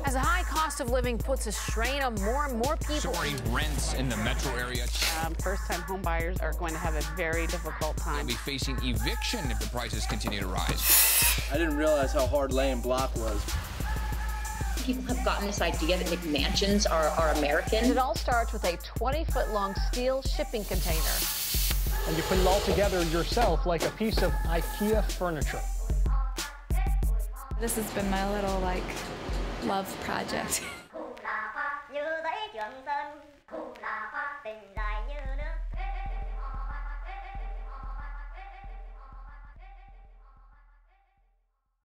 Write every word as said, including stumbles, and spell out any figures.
As a high cost of living puts a strain on more and more people. Soaring rents in the metro area. Um, first-time home buyers are going to have a very difficult time. They'll be facing eviction if the prices continue to rise. I didn't realize how hard laying block was. People have gotten this idea that McMansions are, are American. It all starts with a twenty-foot-long steel shipping container. And you put it all together yourself like a piece of IKEA furniture. This has been my little, like, love project.